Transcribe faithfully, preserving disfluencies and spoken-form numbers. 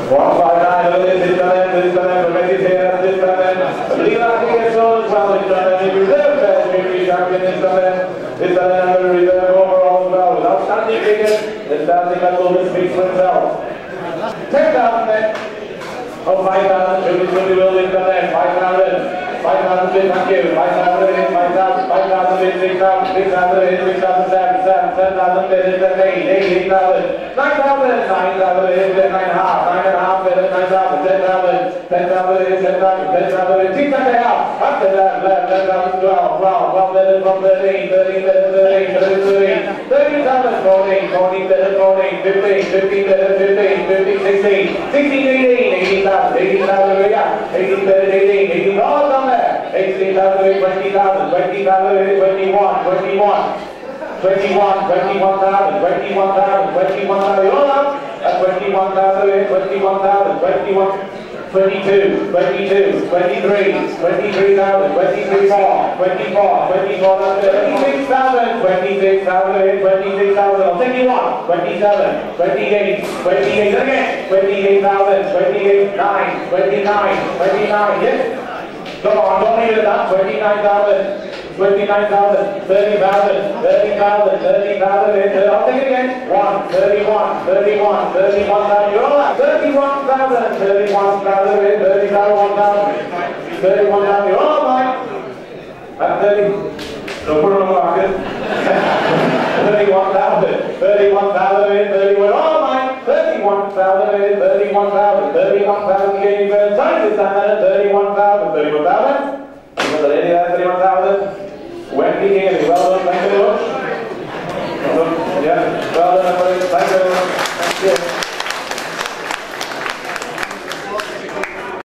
one five nine, this is done, this is done, this is here, this is done. Blelack Digger shows well, it's done, and reserve best victory champion is done. It's done and reserve overall as well. With outstanding figure, the standing medal will speak for itself. ten thousand then. Oh, five thousand, truly, truly will is done then. five thousand. five thousand bid, thank you. five thousand bid, five thousand, five thousand bid, six thousand, six thousand bid, six thousand, seven, seven, seven thousand bid, seven, eight, eight, eight thousand, nine thousand, nine thousand bid, nine and a half, nine and a half bid, nine thousand, ten thousand, ten thousand bid, ten thousand, ten thousand bid, six and a half, after that, eleven, eleven thousand, twelve, twelve, twelve bid, twelve, thirteen, thirteen bid, thirteen, thirteen, thirteen, thirteen thousand, fourteen, fourteen bid, fourteen, fifteen, fifteen bid, fifteen, fifteen, sixteen, sixteen, eighteen, eighteen thousand, eighteen thousand, eighteen bid, eighteen, eighteen, all done there. eighteen thousand, twenty thousand, twenty thousand, twenty-one, twenty-one, twenty-one, twenty-one thousand, twenty-one thousand, twenty-one thousand, all up, at twenty-one thousand, twenty-one thousand, twenty-one, twenty-two, twenty-two, twenty-three, twenty-three thousand, twenty-three, twenty-four, twenty-four, twenty-six thousand, twenty-six thousand, twenty-six thousand, twenty-one, twenty-seven, twenty-eight, twenty-eight, again, twenty-eight thousand, twenty-eight, nine, twenty-nine, twenty-nine, yes? Come on, don't leave it at that. twenty-nine thousand, twenty-nine thousand, thirty thousand, thirty thousand, thirty thousand, I'll take it again. one, thirty-one, thirty-one, thirty-one thousand, you're all right. thirty-one thousand, thirty-one thousand, thirty thousand, thirty-one thousand, you're all right. At thirty, don't put it on the market. thirty-one thousand, thirty-one thousand, thirty-one, all right. thirty-one thousand, thirty-one thousand, thirty-one thousand, getting better time this time at thirty-one thousand, thirty-one thousand. Was the lady there, thirty-one thousand? Wendy Haley, well done, thank you very much. Well done, yeah, well done, everybody, thank you very much. Thank you.